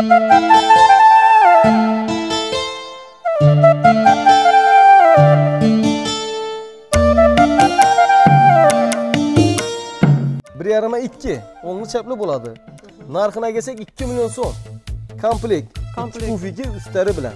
Bir yarıma 2. Onlu çaplı buladı. Narxına gelsek 2 milyon so'm. Komplekt. Pufiki üstleri bilen.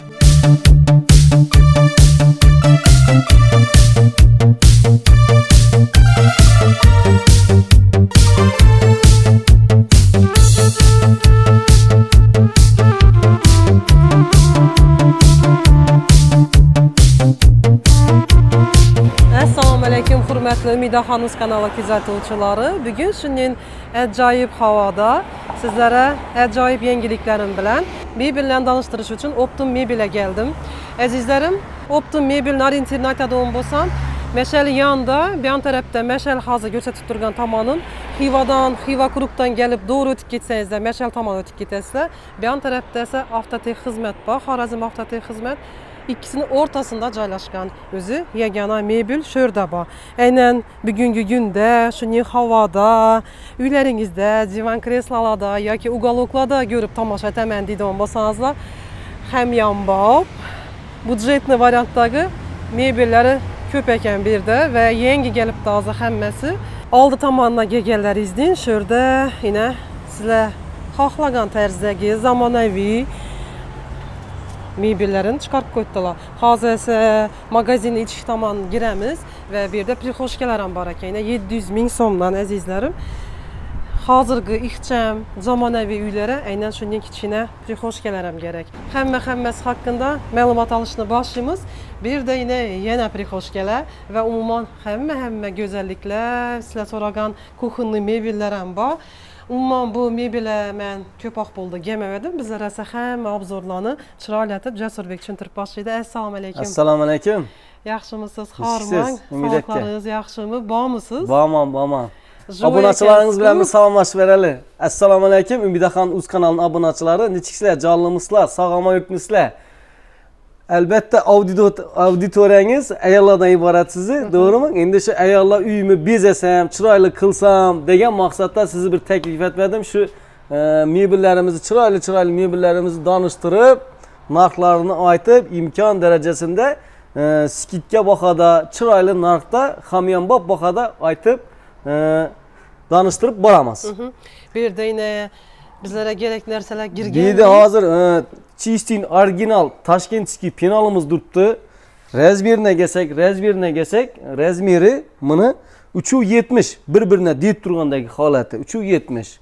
Assalomu alaykum hurmatli Umidaxonuz kanali kuzatuvchilari. Bugun shunday ajoyib havoda sizlarga ajoyib yengilliklarim bilan mebellarni tanishtirish uchun Optim Mebelga keldim. Azizlarim, Optim Mebelni orientirini aytadigan bo'lsam, mashal yonda, bu yon tarafda mashal hozir ko'rsatib turgan tomonim Xiva Kurukdan kelib doğru o'tib ketsangizlar, mashal tomon o'tib ketasizlar. Bu yon tarafda esa avtotex xizmat bor, Xorazm avtotex xizmat. İkisinin ortasında joylashgan o'zi yagona mebel sho'rda bor. Aynan bugungi kunda, shunday havoda, uylaringizda, divan kreslolarda yoki uголокlarda ko'rib tomosha etaman deydigan bo'lsangizlar, hamyonbop, budjetli variantdagi mebellari ko'p ekan bu yerda va yangi kelibdi hozir hammasi. Oldi tomondan kelganlaringizdan sho'rda yana sizlar xohlagan tarzdagi zamonaviy mebellerini chiqarib qo'ydilar. Hozir esa magazinning ichki tomoniga giramiz va bu yerda prixoshkalar ham bor ekan. 700 ming so'mdan azizlarim. Hozirgi ixcham zamonaviy uylara aynan shunday kichkina prixoshkalar ham kerak. Hammasi haqida ma'lumot olishni boshlaymiz. Bu yerda yana prixoshkalar va umuman hamma go'zalliklar, sizlar so'ragan kuxonli mebellar ham bor. Umuman bu mebellar men ko'proq bo'ldi kelmadim. Bizlar esa hamma obzorlarni chiroylatib Jasurbek tushuntirib boshlaydi. Assalomu alaykum. Assalomu alaykum. Yaxshimisiz? Xormang. Sog'liqlaringiz yaxshimi? Bormisiz? Borman. Obunachilaringiz bilan bir salomlashib beraylik. Assalomu alaykum. Umidaxonuz kanalining obunachilari, nechikisizlar, jonlimisizlar, sog'lom yuribmisizlar? Albatta auditoriyangiz ayollardan iborat sizni, to'g'rimi? Endi shu ayollar uyimni bezasam, chiroyli qilsam degan maqsadda sizni bir taklif etmadim. Shu mebellarimizni, chiroyli mebellarimizni donishtirib, narxlarini aytib, imkon darajasida skidka bahada, chiroyli narxda, hamyonbop bahada aytib donishtirib boramiz. Bu yerda yana bizlarga kerak narsalar kirgan. Deydi hozir Çistin orijinal Toshkentskiy penalimiz turibdi. Razmerine gelsak, razmeri buni 370 bir-birine deyip turgandagi holati 370.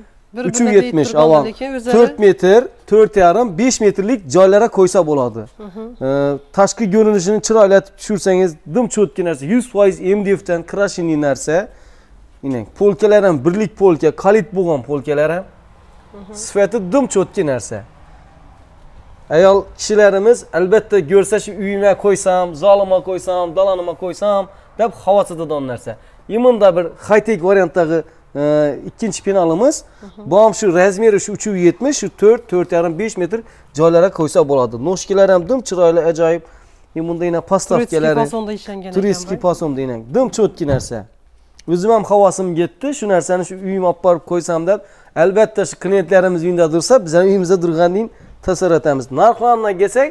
370 avam 4 metr, 4,5 5 metrlik joylara qo'ysa bo'ladi. Tashqi ko'rinishini chiroylatib tushirsangiz, dim cho'tki narsa, 100% MDFdan krashini narsa. Yine polkalar ham birlik polka, kalit bo'lgan polkalar ham. Sifati dim cho'tki narsa. Ayol kishilarimiz albatta ko'rsa shu uyimga qo'ysam, zolima qo'ysam, dalanima qo'ysam deb havasida narsa. Yimunda bir high-tech variantdagi ikkinchi penalimiz. Bu ham shu razmeri shu 370, shu 4, 5 metr joylarga qo'ysa bo'ladi. Noshkilar ham dim chiroyli, ajoyib. Yimunda yana postavkalari turistik pasonda yana dim cho'tki narsa. O'zim ham havasim ketdi, shu narsani shu uyimga olib borib qo'ysam deb, albatta shu klientlarimiz uyida tursa, biz ham uyimizda turgandan tasavvur etamiz. Narxlarına gelsak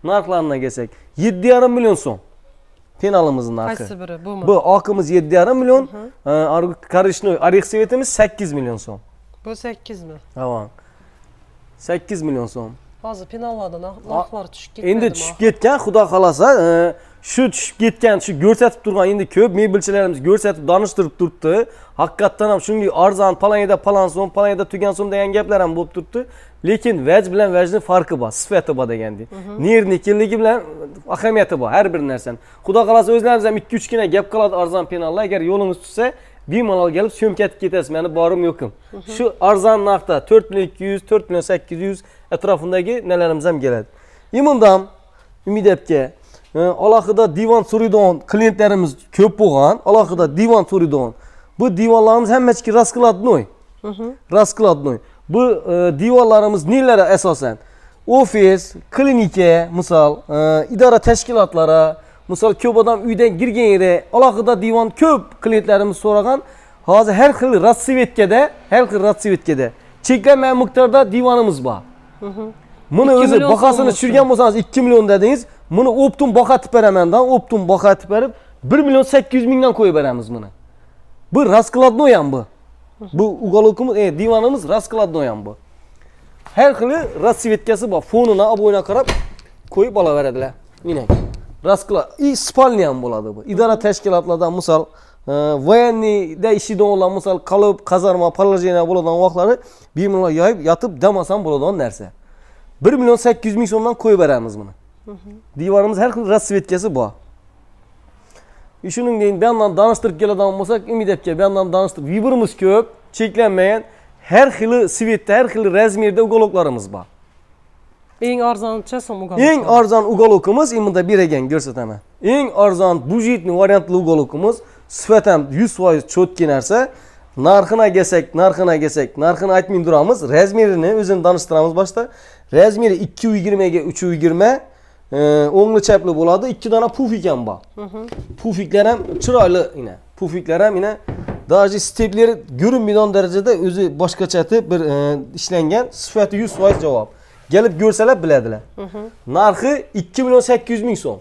7,5 milyon so'm. Penalimizning narxi. Qaysi biri bu mu? Bu oqimiz 7,5 milyon, korishnoy orix svetimiz 8 milyon so'm. Bu 8 mi? Tamam. 8 milyon so'm. Hozir penallardan narxlar tushib ketdi. Endi tushib ketgan, xudo xolasa, shu tushib ketgan, shu ko'rsatib turgan endi ko'p mebelchilarimiz ko'rsatib donishtirib turibdi. Haqiqatan ham shunday arzon, palanida palan so'm, palanida tugan so'm degan gaplar ham bo'lib turibdi. Lekin vaj bilan vajning farqi bor, sifati bor degandi. Nernikilligi bilan ahamiyati bor har bir narsani. Xudo xolasa o'zlaringiz ham 2-3 kina gap qiladi arzon penallar, agar yo'lingiz tutsa, bemalol kelib so'mkatib ketasiz. Meni borim yo'qim. Shu arzon narxda 4,200, 4,800 atrofidagi nelarimiz ham keladi. Imundam Umidabga alohida divan so'raydigan klientlarimiz ko'p bo'lgan, alohida divan so'raydigan. Bu divanlarimiz hammasi raskladnoy. Raskladnoy. Bu divanlarimiz nelere esasen? Ofis, klinika, misal, idora tashkilotlari, misal ko'p odam uydan kirgan yere alohida divan ko'p klientlarimiz so'ragan. Hozir har xil ratsvetkada cheklanmagan miqdorda divanımız var. Bunu 2 özü milyon bakasını so'm sürgen bolsanız 2 milyon dediniz. Bunu optum bakatip beramandan, optum bakatip berip 1 milyon 800 mingdan koyup beramiz bunu. Bu raskladnoyan bu. Bu uголокimiz, divanımız raskladnoyan bu. Her xili rasvetkasi bor. Fonuna, aboyuna qarab koyup olaveradilar. Yine. Raskla, spalni ham bo'ladi bu. İdara teşkilatlardan misal voyenniyda ishida olan misal qalib, qazarma, положение bo'ladigan vaqtlari bemalol yoyib, yotib damasam bo'ladigan narsa. 1 milyon 800 ming so'mdan koyup beramiz bunu. Divanımız her xil rasvetkasi bor. Shuningdek, bu yandan danıştırıp keladigan bo'lsak, umid etga bu yandan danıştırıp vibrimiz ko'p, cheklanmagan her xili svetda, her xili razmerda uголокlarimiz bor. Eng arzoncha so'm uголок. Eng arzon uголокimiz bunda bir ekan ko'rsataman. Eng arzon budjetli variantli uголокimiz sifatan 100% cho'tki narsa. Narxına gelsak, narxını aytmay turamiz. Razmerini o'zini danıştıramiz boshda. Razmeri 220 ga 320, o'ngli chapli bo'ladi. 2 dona pufik ham bor. Pufiklar ham chiroyli yine. Pufiklar ham yine daji stepleri görünməyən derecede özü boshqacha bir ishlangan, sifati 100% javob. Gelip görseler biladilar. Narxi 2 milyon 800 ming so'm.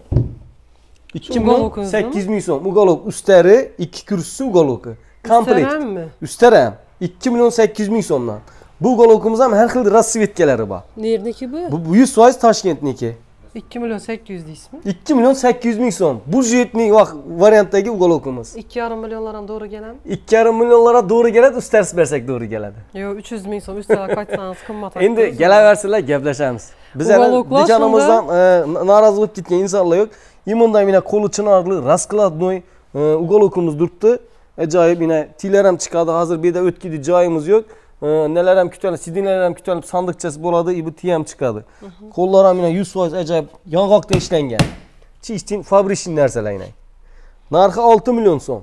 2 milyon 800 ming so'm. Uголок ustari, 2 kursisi uголоки. Komplekt. Üsterim. 2 milyon 800 ming so'mdan. Bu uголокimiz ham har xil rasvetkalari bor. Nerdeki bu? Bu 100% Toshkentniki. 2 milyon 800 deysizmi? 2 milyon 800 ming so'm. Budjetli variantdagi uголокimiz. 2,5 milyonlara doğru gelen? 2,5 milyonlara doğru geladi, üstersi bersek doğru geladi. Yo 300 ming so'm üstüne kaçsanız qimmat. Endi kelaversinlar, gaplashamiz. Biz dikanimizdan norozi bo'lib ketgan insonlar yo'q. Imunda yine qo'li chinarli, raskladnoy uголокimiz turibdi. Ajoyib yine tiler ham chiqadi. Hozir bu yerda o'tkidi joyimiz yo'q. Neler hem kütülüp, sidinler hem kütülüp sandıkçası boladı, bu tiyem çıkadı. Kollar hem yine 100% acayip yangakta işlengen. Çiğistin fabrişin nerseler yine. Narxı 6 milyon so'm.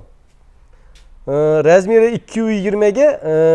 Razmeri 220'ge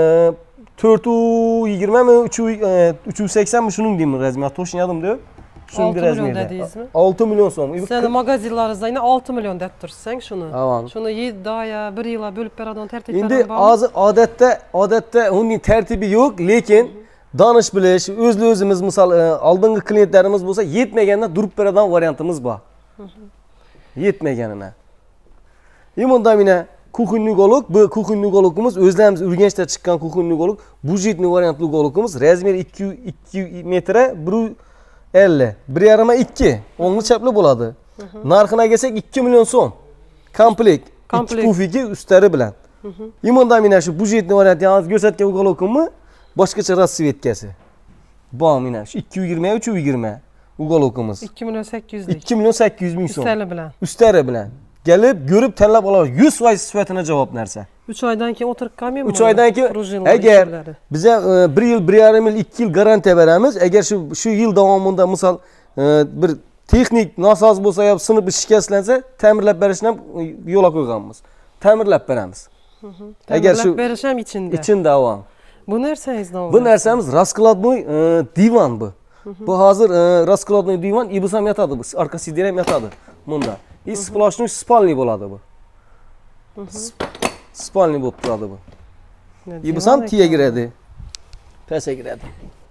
420 mi 380 mi şunun diyeyim razmeri. Toşun diyor. 6 milyon dediyiz mi? 6 milyon so'm. Sen de magazinlarinizda yine 6 milyon deb tursan şunu. Tamam. Şunu 7 aya 1 yıla bölüp beradigan tertipler var. Endi hozir odatda uning tartibi yok, lekin danış bilish, o'zimiz misal oldingi klientlarimiz bo'lsa, yetmaganda durib beradigan variantimiz bor. Yetmaganina. Bunda yine kuxunli uголок, bu kuxunli uголокimiz o'zlarimiz Urganchda chiqqan kuxunli uголок, budjetli variantli uголокimiz, razmeri 2 metre 150, 1,5 2, o'ngli chapli bo'ladi. Narxına gelsak 2 milyon so'm. Komplekt. 2 pufiki üstleri bilan. Bunda yine şu budjetli variant yalnız ko'rsatgan uголокimni boshqacha rasvetkasi. Bu yine şu 220 320 uголокimiz. 2 milyon 800 2 milyon 800 ming so'm. Üstleri bilan. Üstleri bilan. Gelip görüp tanlab olaver. 100% sifatına cevap nerse. 3 aydan keyin o'tirib qolmaymi? 3 aydan keyin agar bize 1 yil, 1,5 yil, 2 yil garantiya beramiz. Agar şu yil davomida misal bir texnik nosoz bo'lsa yo sinib shikastlansa, ta'mirlab berishni ham yo'lga qo'yganmiz. Ta'mirlab beramiz. Agar shu berish ham içinde avam. Bu narsangiz nima? Bu narsamiz raskladnoy divan bu. Bu hozir raskladnoy divan ibisam yotadi bu. Arka sidin ham yotadi bunda. Splashnoy spalni bo'ladi bu. Spalni bo'lib turadi bu. İbisam tiye giradi. Pese giradi.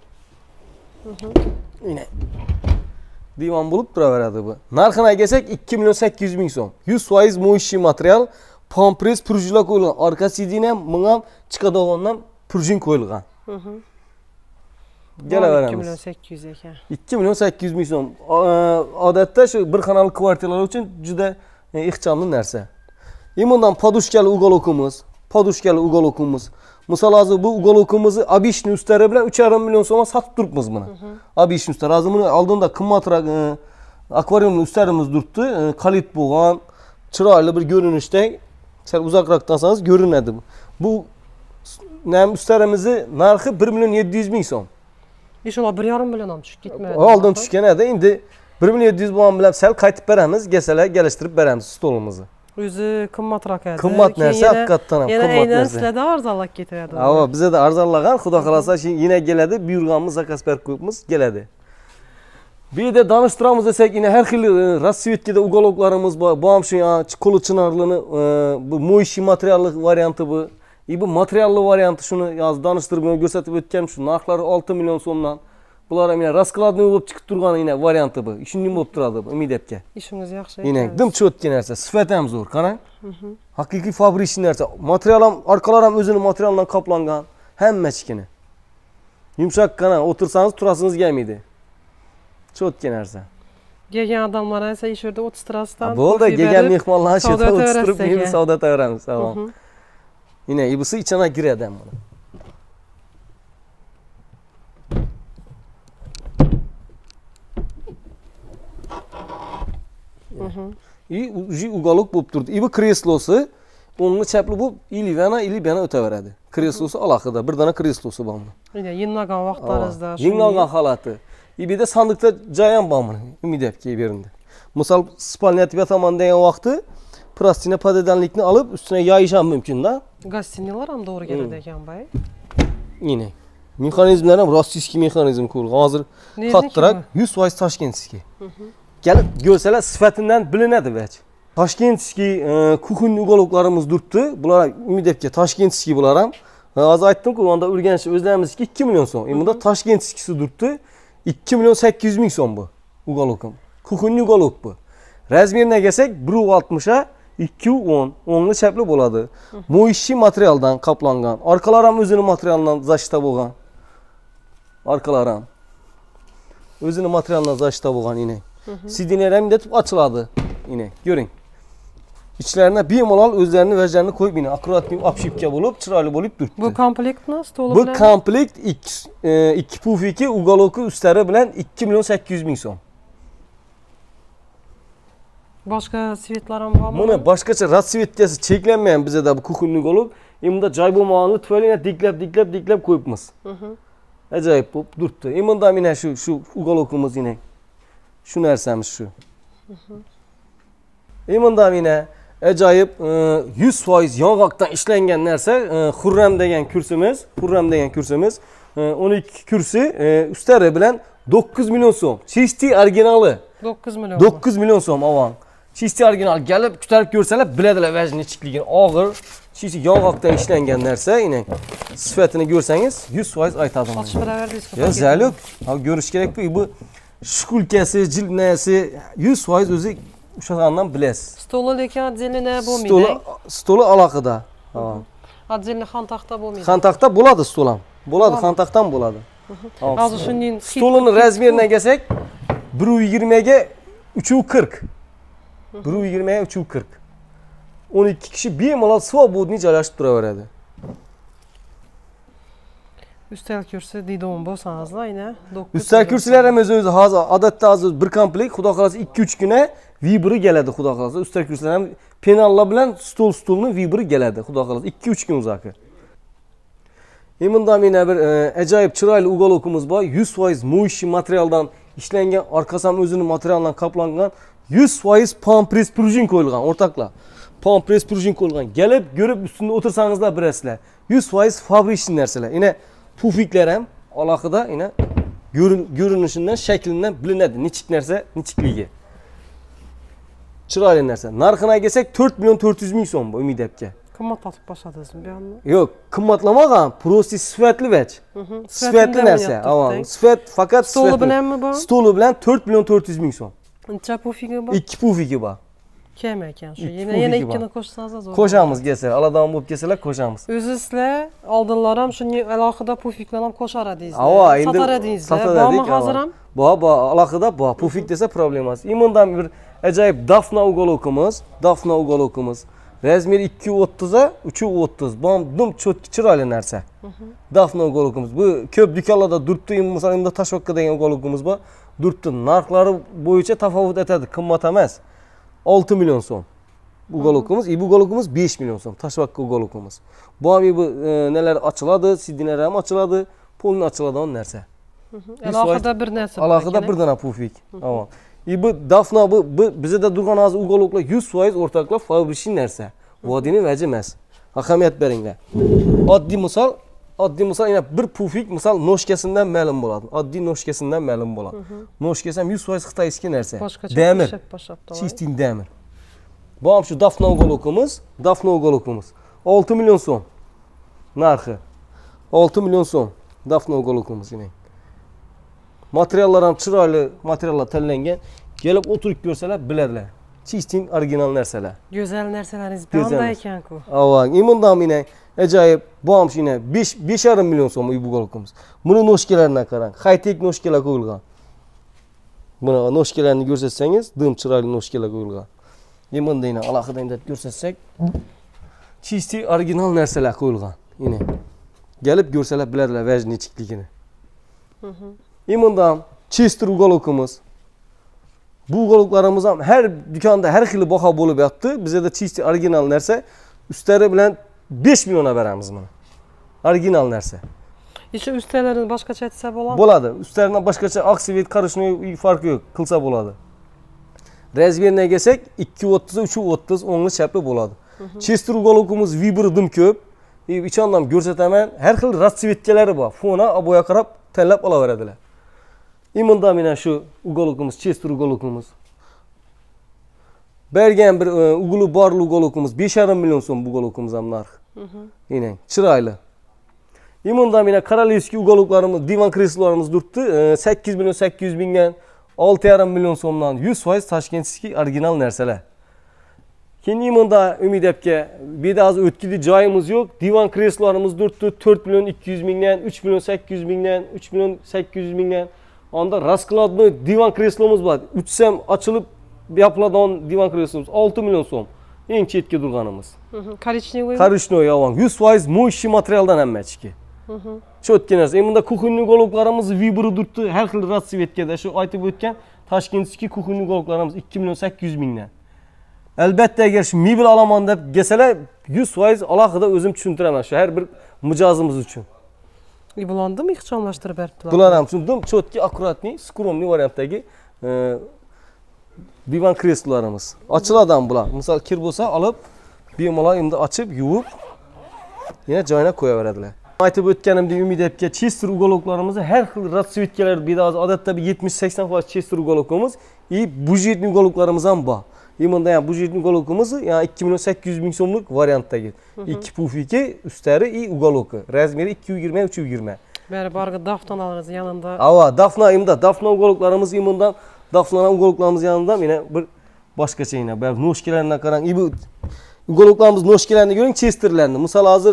Yine divan bo'lib turaveradi bu. Narxına gelsak 2 milyon 800 ming so'm. 100% mo'yshiy material, pompres prujinlar qo'yilgan. Arka sidin ham bunga chiqadigandan prujin qo'yilgan. Gelaveramiz. 2 milyon 800 ekan. 2 milyon 800 ming so'm. Odatda shu bir xonali kvartiralar uchun juda ixchamli narsa. Bundan podushkali uголокimiz. Misal hozir bu uголокimizni обычный ustari bilan 3,5 milyon so'mga sotib turibmiz buni. Обычный ustari. Hozir buni oldinda qimmatroq akvariumli ustarimiz turibdi. Qalit bo'lgan, chiroyli bir ko'rinishda, sal uzoqroqdan olsangiz ko'rinadi bu. Bu nam ustarimizni narxi 1 milyon 700 ming so'm. İnşallah 1,5 milyon ham tushib ketmaydi. Oldin tushgan edi. Endi 1 milyon 700 bo'lgan bilan sal qaytib beramiz, kelsalar kelishtirib beramiz stolimizni. O'zi qimmatroq edi. Qimmat narsa haqiqatdan ham qimmat narsa. Yana sizlarda arzonlab ketadi. Ava, bizda da arzonlagan, Xudo xolasa yine keladi, buyurganmiz zakaz berib qo'yibmiz, keladi. Bu yerda danıştıramiz desek yine her xil rasvetkada uголокlarimiz bor. Bu ham shu qo'li chinarlini bu mo'yshiy materialli varianti bu. Bu materiallı variantı şunu danıştırib ko'rsatib o'tgan shu narxlari 6 million so'mdan. Bular ham raskladniy bo'lib chiqib turgan varianti bu. Shunday bo'lib turadi bu Umidepga. İşimiz yaxshi. Dim cho'tki narsa, sifat ham zo'r, qarang. Haqiqiy fabrikli narsa. Material ham, orqalar ham o'zining materialdan qoplangan. Hammachikini. Yumshoqqina o'tirsangiz turasingiz kelmaydi. Cho'tki narsa. Gelgen adamlar esa ish yerda o'tirtirasdan. Bo'ldi, kelgan mehmonlar shu yerda o'tirib, endi savdo qilaveramiz. Tamam. Yine ibisi içine giradi ham buni. Uji uголок bo'lib turdi. Bu kreslosi o'ngli chapli bo'lib, ilibana o'taveradi. Kreslosi alohida, bir dona kreslosi bor buni. Yine yinmagan vaqtlaringizda shu. Yinmagan holati. Ibida sandiqda joy ham bor buni. Umidepga berindi. Misol spalnya yotib yotaman degan vaqti plastina podedanlikni olib ustiga yoyish ham mumkin-da. Gastiniyalar ham to'g'ri keladi ekan bay. Yine. Mexanizmlar ham rossiyskiy mexanizm qo'yilgan. Hozir qattiroq 100% toshkentskiy. Kelib ko'rsalar sifatidan bilinadi bach. Toshkentskiy kuxunli uголокlarimiz turibdi. Bular Umidepga toshkentskiy bular ham. Hozir aytdim-ku, onda Urganch o'zlarimizga 2 million so'm. Bunda toshkentskisi turibdi. 2 million 800 ming so'm bu uголокim. Kuxunli uголок bu. Razmerine kelsak 1.60 2.10 o'ngli chapli bo'ladi. Moishi materialdan qoplangan. Orqalar ham o'zining materialidan zashta bo'lgan. Orqalar ham o'zining materialidan zashta bo'lgan inek. Sidinlar ham deb ochiladi inek. Ko'ring. İçlerine bemalol o'zlarini vajlarini qo'yib inek akkurat obshipka bo'lib, chiroyli bo'lib turibdi. Bu komplektmi, stoli bilan? Bu bilan? komplekt 2 pufiki uголоки ustlari bilan 2 million 800 ming so'm. Boshqa svetlar ham bormi? Buni boshqacha ratsvetkasi cheklanmagan bizda bu kuxunli bo'lib, bunda joy bo'lmaganligi tufayli diklab qo'yibmiz. Ajoyib bo'lib turibdi. Bunda mana shu uголокimiz inek. Shu narsamiz shu. Bunda mana ajoyib 100% yong'oqdan ishlangan narsa, Xurram degan kursimiz, 12 kursi ustlari bilan 9 million so'm. Chisti originali. 9 million. 9 million so'm avon. Chisti original kelib ko'tarib ko'rsalar biladilar vajni chiqligini. Og'ir, chisti yong'oqdan ishlangan narsa, ining sifatini ko'rsangiz 100% aytadi. Sotib beraverdingizmi? Ya zaluk, ha ko'rish kerak bu shkulkasi, jildnasi 100% o'zi o'shagandan bilasiz. Stoli lekin отдельно bo'lmaydi. Stoli alohida. Ha. Отдельно xontaxta bo'lmaydi. Xontaxta bo'ladi stol ham. Bo'ladi, xontaxtdan bo'ladi. Hozir shuning stolini razmeriga kelsak 1.20 ga 3.40. 1.20 ga 3.40. 12 kishi bemalol svobodniy joylashib turaveradi. Üstel kursi deydigan bo'lsangizlar, ayna 9. Üstel kursilar ham o'zi hozir odatda hozir bir komplekt, xudo xolasa 2-3 kunda vibri keladi, xudo xolasa. Üstel kursilar ham penallar bilan stolni vibri keladi, xudo xolasa 2-3 kun uzoqi. Bunda mana bir ajoyib chiroyli uголокimiz bor. 100% moishi materialdan ishlangan, orqasi ham o'zining materialdan qoplangan, 100% pampres prujin qo'yilgan, o'rtoqlar. Pampres prujin qo'yilgan. Kelib, ko'rib ustida o'tirsangizlar bilasizlar. 100% fabrikli narsalar. Yine pufiklar ham alohida, yine görünüşünden, shaklidan bilinadi. Nechik narsa, nechikligi. Chiroyli narsa. Narxini kelsak 4 million 400 ming so'm bu Umidepga. Qimmatlatib boshladingizmi bu yerni? Yo'q, qimmatlamagan, prosti sifatli vaj. Sifatli narsa. Avval sifat faqat stoli bilanmi bu? Stoli bilan 4 million 400 ming so'm. Necha pufigi bor? 2 pufigi bor. Kam ekan shu. Yana ikkini qo'shsangiz zo'r. Qo'shamiz kelsa, aladan bo'lib kelsalar qo'shamiz. O'zi sizlar oldinlar ham shunga alohida pufiklar ham qo'shar edingizlar. Ava, endi sotar edingizlar. Bormi hozir ham? Bor, alohida bor. Pufik desa problem emas. Bundan bir ajoyib Dafna uголокimiz. Razmer 2.30 ga 3.30. Bom cho'tki chiroyli narsa. Dafna uголокimiz. Bu ko'p do'konlarda duribdi. Masalan, Tashokka degan uголокimiz bor. Duribdi. Narxlari bo'yicha tafovut etadi, qimmat emas. 6 million so'm. Uголокimiz, bu uголокimiz 5 million so'm. Tashvakka uголокimiz. Bu ham bu nelar ochiladi, sidinlar ham ochiladi, polni ochiladigan narsa. Alohida bir narsa. Alohida bir dona pufik. Avval. Bu Dafna bu bizda turgan hozir uголокlar 100% o'rtoqlar fabrikli narsa. Vodini vaji emas. Ahamiyat beringlar. Oddiy misol yana bir pufik misol noshkasidan ma'lum bo'ladi. Oddiy noshkasidan ma'lum bo'ladi. Noshkasi ham 100% xitoyskiy narsa. Demir. Chistin demir. Bu ham shu Dafna uголокimiz, 6 million so'm. Narxı 6 milyon so'm. Dafna uголокimiz yine. Materiallar ham chiroyli materiallar tanlangan. Kelib o'tirib ko'rsalar biladilar. Chistin original narsalar. Go'zal narsalaringiz Go'zal banda narsa. ekan-ku. Avang, imundan yine ajoyib bomb yine 5,5 milyon so'm bu uголокimiz. Buni noshkalarına qarang. High-tech noshkalar qo'yilgan. Buni noshkalarni ko'rsatsangiz, dim chiroyli noshkalar qo'yilgan. Imunda yine alohida deb ko'rsatsak, chisti original narsalar qo'yilgan. Yine gelip görseler biladilar vajni nechikligini. Imundan Chester uголокimiz. Bu uголокlarimiz ham her dükkanda her xil baho bo'lib yotdi. Bizda da Chester original narsa ustlari bilan 5 milyona beramiz buni. Original narsa. İçi üstlerini başqacha aytsa bo'ladimi? Bo'ladi. Ustlaridan boshqacha oksivet qarishni farqi yo'q, qilsa bo'ladi. Razmerine kelsak 2.30 3.30 o'ngli chapli bo'ladi. Chester uголокimiz vibirdim ko'p. İçandan görsataman her xil ratsvetkalari bor. Fona aboya qarab tanlab olaveradilar. Imunda mana shu uголокimiz, Chester uголокimiz. Bergen bir ugulu borli uголокimiz 5,5 milyon so'm bu uголокimiz ham narx. Yine chiroyli. Imunda mana Korolevskiy uголокlarimiz, divan kreslolarimiz turibdi. 8 milyon 800 mingdan 6,5 milyon so'mdan 100% Toshkentskiy original narsalar. Keyin imunda Umid aka bedaz o'tkidi joyimiz yo'q. Divan kreslolarimiz turibdi 4 milyon 200 mingdan, 3 milyon 800 mingdan, 3 milyon 800 mingdan. Onda raskladlı divan kreslomuz var. 3 sem açılıp yapılan divan kreslomuz 6 milyon so'm. Eng chetga turganimiz. Korичневый avang 100% mo'shi materialdan hammachiki. Chotki narsa. Bunda kuxunni uголокlarimiz vibri turibdi. Har xil ratsvetkada shu aytib o'tgan Toshkentskiy kuxunni uголокlarimiz 2 milyon 800 mingdan. Albatta agar shu mebel olaman deb kelsalar 100% alohida o'zim tushuntiraman shu har bir mijozimiz uchun. Bularni mi ixchamlashtirib beribdilar? Bular ham tushundim. Chotki, akkuratniy, skromniy variantdagi divan kreslolarimiz. Ochiladi ham bular. Misol kir bo'lsa olib, bemalol endi ochib, yuvib, yana joyina qo'yaveradilar. Aytib o'tganimdek Umid aka Chester uголокlarimizni har xil ratsvetkalar bedoz odatda 70-80% Chester uголокimiz, budjetli uголокlarimiz ham bor. Imunda ham budjetli uголокimiz, yani 2 milyon 800 ming so'mlik variantdagi. 2 pufiki, üstleri uголоки. Razmeri 220 320. Bari bargı dafnalarınız yanında. Ava, dafna uголокlarimiz imundan, dafna uголокlarimiz yanında yine bir başqacha yine. Bari noshkalarına qarang. Bu uголокlarimiz noshkalarini ko'ring, Chesterlarni. Misol hozir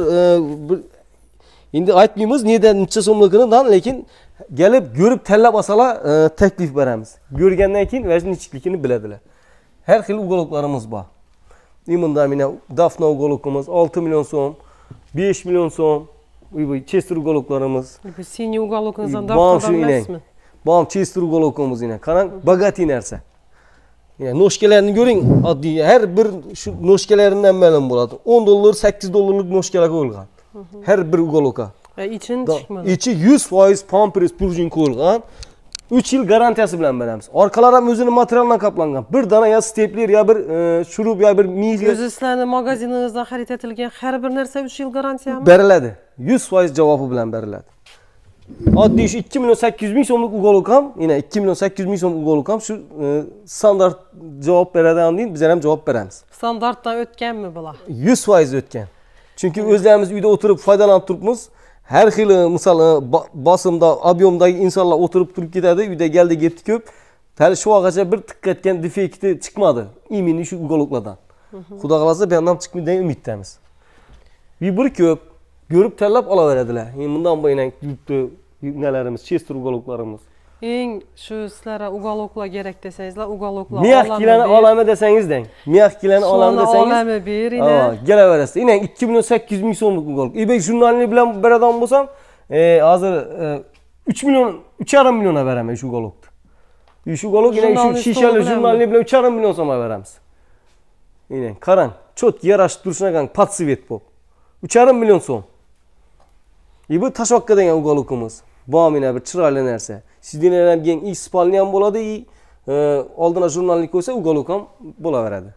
endi aytmaymiz neden necha so'mligidan, lekin gelip görüp tanlab olsalar taklif beramiz. Ko'rgandan keyin vajni nechikligini biladilar. Her xil uголокlarimiz bor. Imunda mina dafna uголокimiz 6 milyon so'm, 5 milyon so'm. Bu Chester uголокlarimiz. Bu siniy uголокingizdan dafnadan emasmi? Bu Chester uголокimiz yine. Qarang, bagati narsa. Yani noshkalarni ko'ring, oddiy har bir shu noshkalaridan ma'lum bo'ladi. 10 dollar, 8 dollarlik noshkalar qo'yilgan. Her bir uголока. İçin chiqmadi. İçi 100% pampers purjin qo'yilgan. 3 yıl garantiyasi bilan beramiz. Orqalar ham o'zini materialdan kaplangan. Bir dana ya stepler ya bir shurup ya bir miyga. O'zi sizlarning magaziningizdan xarid etilgan har bir narsa 3 yil garantiyami? Beriladi. 100% javobi bilan beriladi. Oddiy shu 2 milyon 800 ming so'mlik uголок ham, yine 2 milyon 800 ming so'mlik uголок ham shu standart javob beradigan deyin, biz ham javob beramiz. Standartdan o'tganmi bular? 100% o'tgan. Chunki o'zlarimiz uyda o'tirib foydalanib turibmiz. Her xil misol bosimda, obyomdagi insonlar o'tirib turib ketadi, uyda geldi ketdi ko'p. Hali shu vaqtgacha bir tiqqatgan defekti chiqmadi. Imini shu uголокlardan. Xudo xolasa bu ham chiqmaydi degan umiddamiz. Bir ko'p görüp tanlab olaveradilar. Bundan bo'yin yurtdi nelerimiz, Chester uголокlarimiz. Eng shu sizlarga uголокlar kerak desangizlar, uголокlar Miyaqkilarni olami desangiz deng. Miyaqkilarni olami desangiz. Olami bir ina. Kelaverasiz. Yine 2 milyon 800 ming so'mlik uголок. Ebay jurnalini bilan beradigan bo'lsam, hozir 3 milyon 3,5 milyona beraman shu uголокni. Shu uголок yine shu shishali jurnalini bilan 3,5 milyon so'mga beramiz. Yine qarang, chotki yarashib turishini qarang, podsvet bo'lib. 3,5 milyon so'm. Bu tashvaqqa degan uголокimiz. Bu mina bir chiroyli narsa. Sidinalarga ham spalni ham bo'ladi, oldina jurnalni qo'ysa uголок ham bo'laveradi.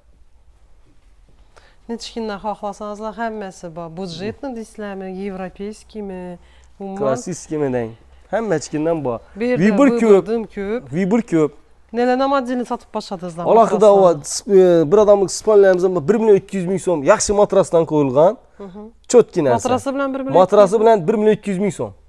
Nechkindan xohlasangizlar hammasi bor. Budjetni deysizlarmi, yevropeyskimi, klassik deng. Hamma chikindan bor. Vibir ko'p. Vibir ko'p. Neler modeli satıp başladınızlar? Alaqida o bir adamlık spallarımızda 1 milyon 200 ming so'm yaxshi matrasdan qo'yilgan. Cho'tki narsa. Matrası bilan 1 milyon. Matrası bilan 1 milyon 200 ming so'm.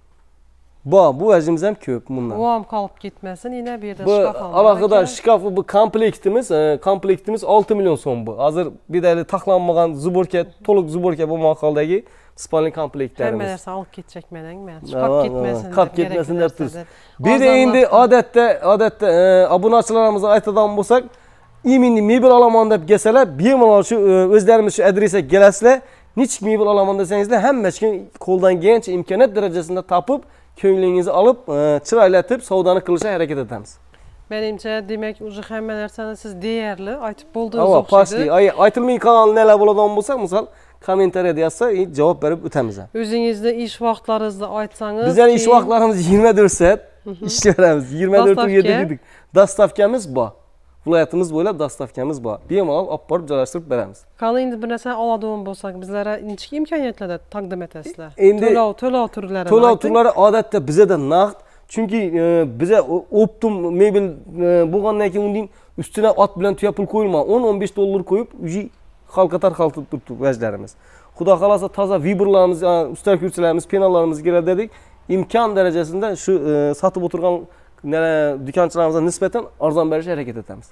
Bu vajimiz ham ko'p bundan. Uam kalıp gitmesin. Yine bir de Bu şkaf aldım. alaqida şkaf bu komplektimiz 6 milyon so'm bu. Hozir bedeli taxlanmagan zuborka, to'liq zuborka bo'lgan holdagi spalning komplektlarimiz. Hamma narsa alıp gidecek meningmi? Şkaf gitmesin. Qolib ketmasin deb tursiz. Bir de endi odatda obunachilarimizga aytadigan bo'lsak, iminni mebel olaman deb kelsalar, bemalol shu o'zlarimiz shu adresga kelasizlar. Nechik mebel olaman desangizlar, hamma kim qo'ldan kelgancha imkoniyat darajasida topib, ko'nglingizni olib, chiroylatib savdoni qilishga harakat etamiz. Menimcha demek uje hamma narsani siz deyarli aytib bo'ldingiz o'xshaydi. o'xshaydi. Aytilmay qolgan nelar bo'ladigan bo'lsa, misol kommentariyada yozsa, javob berib o'tamiz. O'zingizni ish vaqtlaringizni aytsangiz. Bizning ish vaqtlarimiz 24 soat ishlaymiz. 24/7 dedik. Dastavkamiz bor. Viloyatimiz bo'ylab dastavkamiz bor. Bemalol olib borib joylashtirib beramiz. Qani endi bir narsa oladigan bo'lsak, bizlarga nechta imkoniyatlarda taqdim etasizlar? Endi to'lov turlari. To'lov turlari odatda bizda naqd. Chunki biza optum mebel bo'lgandan keyin uning ustiga ot bilan tuya pul qo'yilma. 10-15 dollar qo'yib, uji xalqqa tarqatib turibdi vajlarimiz. Xudo xolasa toza vibrlarimiz, usta kursilarimiz, penallarimiz keladi dedik. İmkon darajasida shu sotib o'tirgan dükanchilarimizga nisbatan arzon berishga harakat etamiz.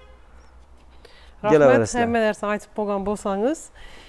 Rahmat, hamma narsa aytib bo'lgan bo'lsangiz,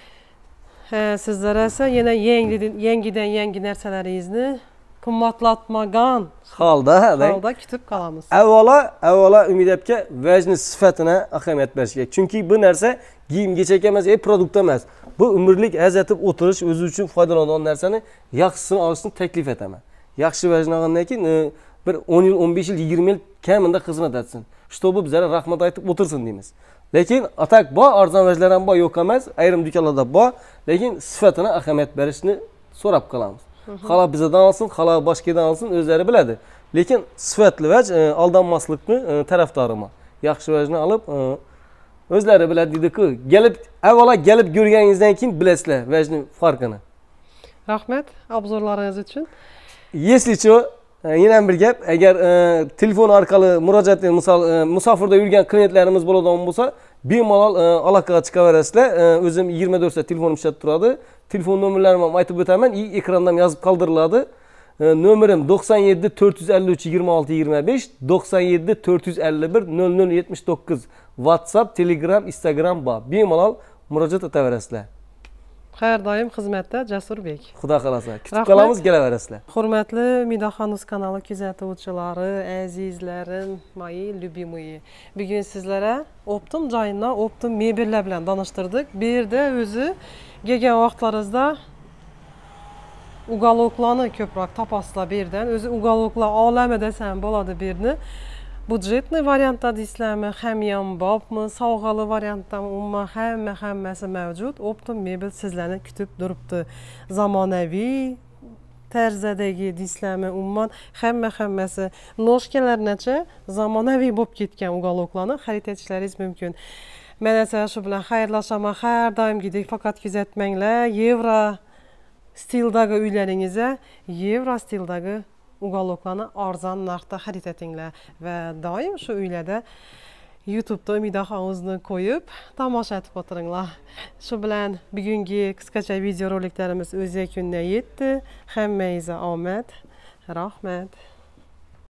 sizlarga esa yana yangi narsalaringizni qimmatlatmagan holda kutib qolamiz. Avvalo Umid aka vajni sifatini ahamiyat berish kerak. Chunki bu narsa kiyim-kechak emas, produkt emas. Bu umrlik azatib o'tirish, o'zi uchun foydalanadigan narsani yaxshisini olishni taklif etaman. Yaxshi vajni olgandan keyin bir 10 yil, 15 yil, 20 yil kamida xizmat etsin. Shtobi bizlarga rahmat aytib o'tirsin deymiz. Lekin atak bor, arzon vajlar ham bor, yo'q emas, ayrim do'konlarda bor, lekin sifatini ahamiyat berishni so'rab qolamiz. Xala bizdan olsin, xala boshqadan olsin, o'zlari biladi. Lekin sifatli vaj aldanmaslikni tarafdoriman. Yaxshi vajni olib o'zlari biladi dedi-ku, avvalo kelib ko'rganingizdan keyin bilasizlar vajning farqini. Rahmat obzorlaringiz uchun. Если что, yana bir gap, agar telefon orqali murojaat, misol musofirda yurgan klientlarimiz bo'ladigan bo'lsa, bemalol aloqaga chiqaverasizlar. O'zim 24 soat telefonim ishlab turadi. Telefon nomerlarimni ham aytib o'taman, ekrandan yozib qoldiriladi. Nomerim 97 453 26 25, 97 451 0079. WhatsApp, Telegram, Instagram bor. Bemalol murojaat etaverasizlar. Har doim xizmatda Jasurbek. Xudo xolasa, kutib qolamiz, kelaverasizlar. Hurmatli Midaxonus kanali kuzatuvchilari, azizlarim, moyi любимые. Bugun sizlarga Optum joyidan Optum mebellar bilan tanishtirdik. Bu yerda o'zi kelgan vaqtlaringizda uголокlarni ko'proq topasizlar bu yerdan. O'zi uголокlar olami desam bo'ladi bu yerni. Budjetli variantda deysizlarmi, hamyonbopmi, sovg'ali variantda umuman hammasi mavjud. Optum mebel sizlarni kutib turibdi. Zamonaviy tarzadagi deysizlarmi, umuman hammasi noshkalargacha zamonaviy bo'lib ketgan uголокlarni xarid etishlaringiz mumkin. Men esa shu bilan xayrlashaman. Har doimgidek faqat kuzatmanglar. Yevro stildagi uylaringizga, yevro stildagi uголокlarni arzon narxda xarid etinglar va doim shu uylarda YouTube'da Midaxonusni qo'yib tomosha etib o'tiringlar. Shu bilan bugungi qisqacha video roliklarimiz o'z yakuniga yetdi. Hammangizga omad, rahmat.